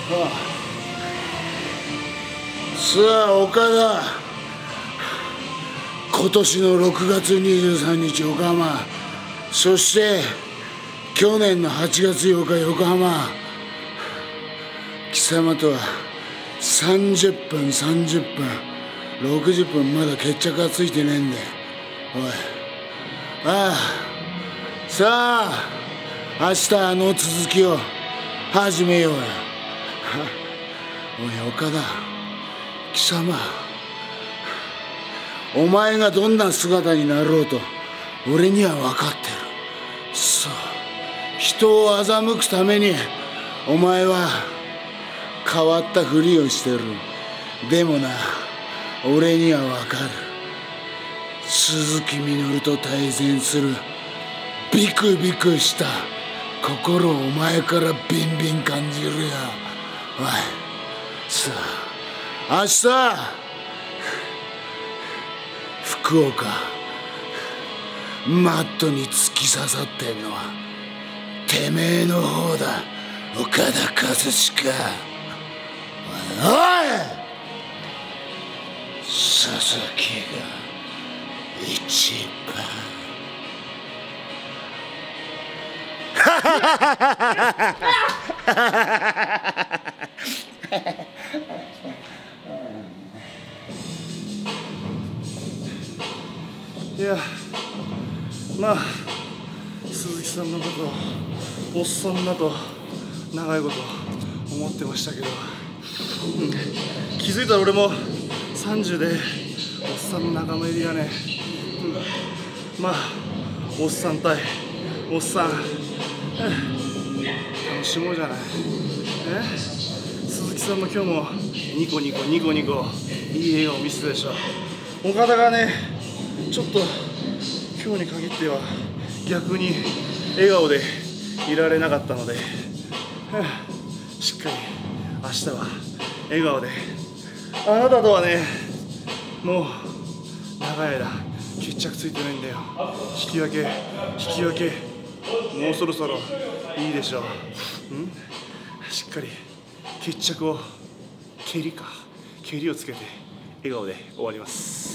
さあ岡田、今年の6月23日横浜、そして去年の8月8日横浜、貴様とは30分30分60分まだ決着がついてねえんだよ。おい、ああ、さあ明日の続きを始めようよ。おい岡田、貴様、お前がどんな姿になろうと俺には分かってる。そう、人を欺くためにお前は変わったふりをしてる。でもな、俺には分かる。鈴木みのると対戦するビクビクした心をお前からビンビン感じるよ。おい、さあ明日福岡マットに突き刺さってんのはてめえの方だ、岡田和親。おい、佐々木が一番。 いや、まあ鈴木さんのことをおっさんだと長いこと思ってましたけど、気づいたら俺も30でおっさんの仲間入りがね、まあおっさん対おっさん、楽しもうじゃない。鈴木さんも今日もニコニコニコニコいい笑顔見せたでしょ。岡田がね、ちょっと今日に限っては逆に笑顔でいられなかったので、しっかり明日は笑顔で。あなたとはね、もう長い間決着ついてないんだよ。引き分け、もうそろそろいいでしょう。しっかり決着を、蹴りをつけて笑顔で終わります。